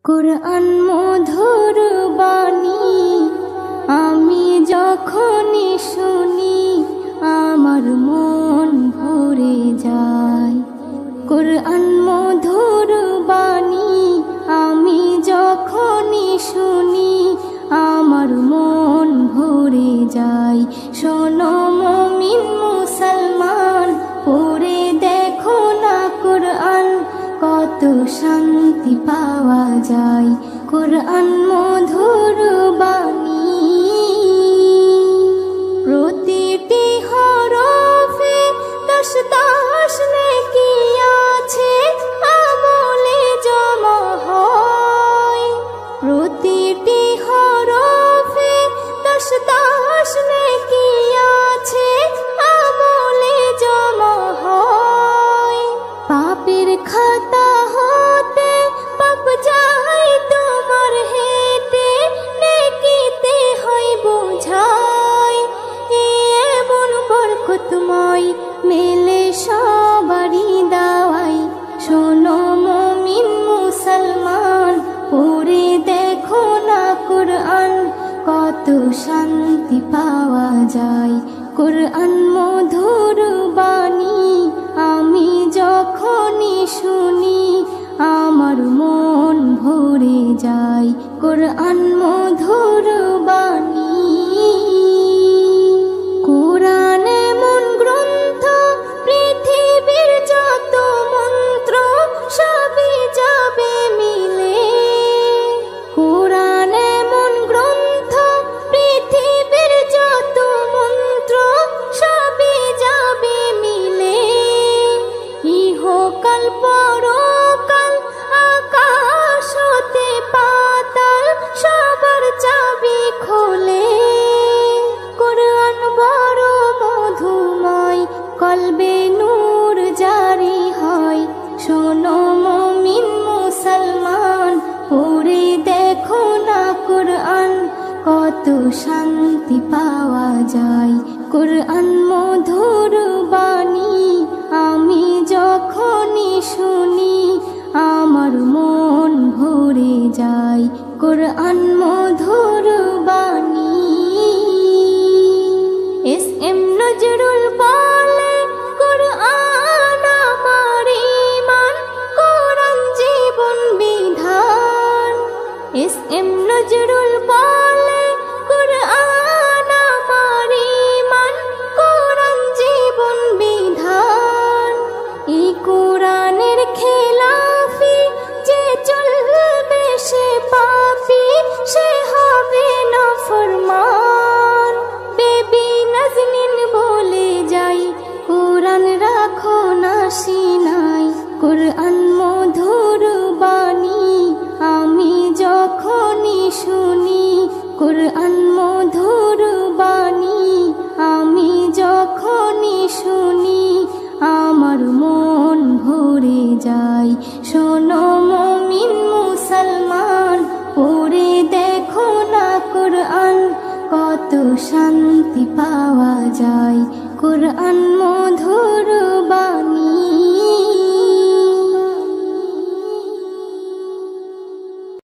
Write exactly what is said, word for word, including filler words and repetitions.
কুরআন মধুর বাণী আমি যখনই শুনি আমার মন ভরে যায়। কুরআন মধুর বাণী আমি যখনই শুনি আমার মন ভরে যায়। শোনো মুমিন মুসলমান, পড়ে দেখো না কুরআন, কত শান্তি পাওয়া যায়। কুরআন মধুর বাণী প্রতিটি হরফে দশ দশ নেকি আছে, আমলে জমা হয়। প্রতিটি হরফে দশ দশ নেকি আছে, আমলে জমা হয়। পাপের খাতা হতে পাপ যায় তোমার হেঁটে, নেকিতে হয় বোঝাই। এমন বরকতময় মেলে সবারই দাওয়াই। শোনো মুমিন মুসলমান, পড়ে দেখো না কুরআন, কত শান্তি পাওয়া যায়। কুরআন মধুর বাণী আমি যখনই শুনি আমার মন ভরে যায়। কুরআন মধুর বাণী কুরআন এমন গ্রন্থ, পৃথিবীর যত মন্ত্র সবই যাবে মিলে। কুরআন এমন গ্রন্থ, পৃথিবীর যত মন্ত্র সবই যাবে মিলে। ইহকাল পরকাল আকাশ হতে পাতাল সবার চাবি খোলে। কুরআন বড় মধুময়, কলবে নূর জারি হয়। শোনো মুমিন মুসলমান, পড়ে দেখো না কুরআন, কত শান্তি পাওয়া যায়। কুরআন মধুর বাণী আমি যখনই শুনি আমার মন ভরে যায়। কুরআন মধুর বাণী এস এম নজরুল বলে, কুরআন আমার ঈমান, কুরআন জীবন বিধান। এস এম নজরুল বলে, কুরআন আমার ঈমান, কুরআন জীবন বিধান। এই কুরআনের খেলাফি যে চলবে সে পাপী, সে হবে নাফরমান। বেবি নাজনীন বলে যাই, কুরআন রাখো না সিনায়। কুরআন মধুর বাণী আমি যখনই শুনি, কুরআন মধুর বাণী আমি যখনই শুনি আমার মন ভরে যায়। শোনো মুমিন মুসলমান, পড়ে দেখো না কুরআন, কত শান্তি পাওয়া যায়। কুরআন মধুর বাণী।